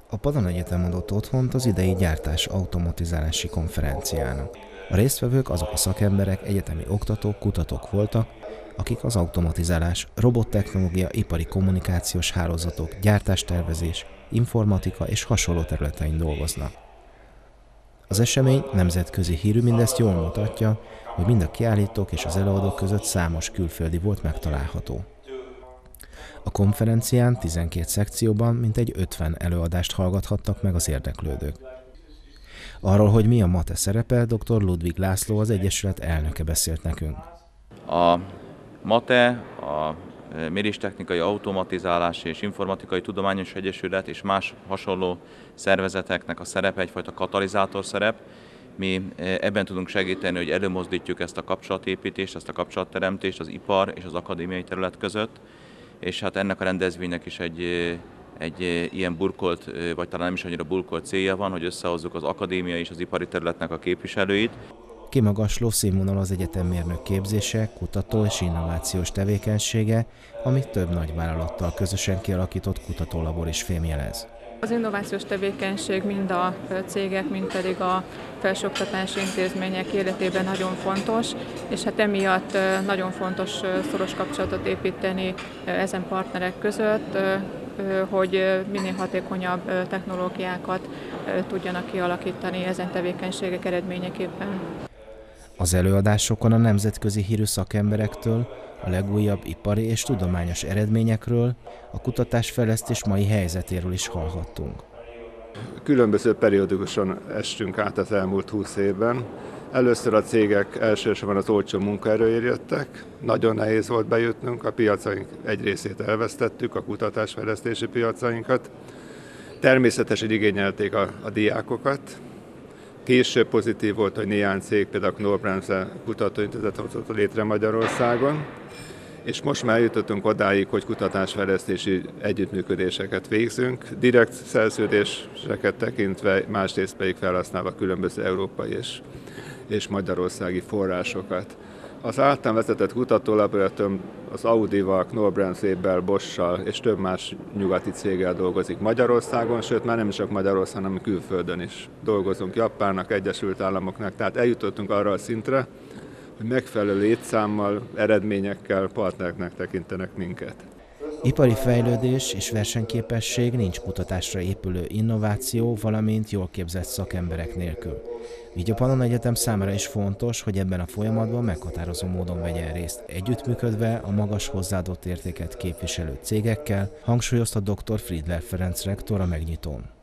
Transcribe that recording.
A Padan Egyetem adott otthont az idei gyártás automatizálási konferenciának. A résztvevők azok a szakemberek, egyetemi oktatók, kutatók voltak, akik az automatizálás, robottechnológia, ipari kommunikációs hálózatok, gyártástervezés, informatika és hasonló területein dolgoznak. Az esemény nemzetközi hírű, mindezt jól mutatja, hogy mind a kiállítók és az előadók között számos külföldi volt megtalálható. A konferencián 12 szekcióban mintegy 50 előadást hallgathattak meg az érdeklődők. Arról, hogy mi a MATE szerepe, dr. Ludwig László, az Egyesület elnöke beszélt nekünk. A MATE, a Méréstechnikai Automatizálás és Informatikai Tudományos Egyesület és más hasonló szervezeteknek a szerepe egyfajta katalizátor szerep. Mi ebben tudunk segíteni, hogy előmozdítjuk ezt a kapcsolatépítést, ezt a kapcsolatteremtést az ipar és az akadémiai terület között, és hát ennek a rendezvénynek is egy ilyen burkolt, vagy talán nem is annyira burkolt célja van, hogy összehozzuk az akadémiai és az ipari területnek a képviselőit. Kimagasló színvonal az egyetemmérnök képzése, kutató és innovációs tevékenysége, amit több nagyvállalattal közösen kialakított kutatólabor is fémjelez. Az innovációs tevékenység mind a cégek, mind pedig a felsőoktatási intézmények életében nagyon fontos, és hát emiatt nagyon fontos szoros kapcsolatot építeni ezen partnerek között, hogy minél hatékonyabb technológiákat tudjanak kialakítani ezen tevékenységek eredményeképpen. Az előadásokon a nemzetközi hírű szakemberektől, a legújabb ipari és tudományos eredményekről, a kutatásfejlesztés mai helyzetéről is hallhattunk. Különböző periódikusan estünk át az elmúlt 20 évben. Először a cégek elsősorban az olcsó munkaerőért jöttek. Nagyon nehéz volt bejutnunk, a piacaink egy részét elvesztettük, a kutatásfejlesztési piacainkat. Természetesen igényelték a diákokat. Később pozitív volt, hogy néhány cég, például a Knorr-Bremse kutatóintézet hozott létre Magyarországon, és most már eljutottunk odáig, hogy kutatásfejlesztési együttműködéseket végzünk, direkt szerződéseket tekintve, másrészt pedig felhasználva különböző európai és magyarországi forrásokat. Az általán vezetett kutatólaboratórium az Audival, Knorr-Bremse-vel, Bosch-sal és több más nyugati céggel dolgozik Magyarországon, sőt már nem csak Magyarországon, hanem külföldön is dolgozunk, Japánnak, Egyesült Államoknak, tehát eljutottunk arra a szintre, hogy megfelelő létszámmal, eredményekkel partnereknek tekintenek minket. Ipari fejlődés és versenyképesség nincs kutatásra épülő innováció, valamint jól képzett szakemberek nélkül. Így a Padan Egyetem számára is fontos, hogy ebben a folyamatban meghatározó módon vegyen részt, együttműködve a magas hozzáadott értéket képviselő cégekkel, hangsúlyozta dr. Friedler Ferenc rektor a megnyitón.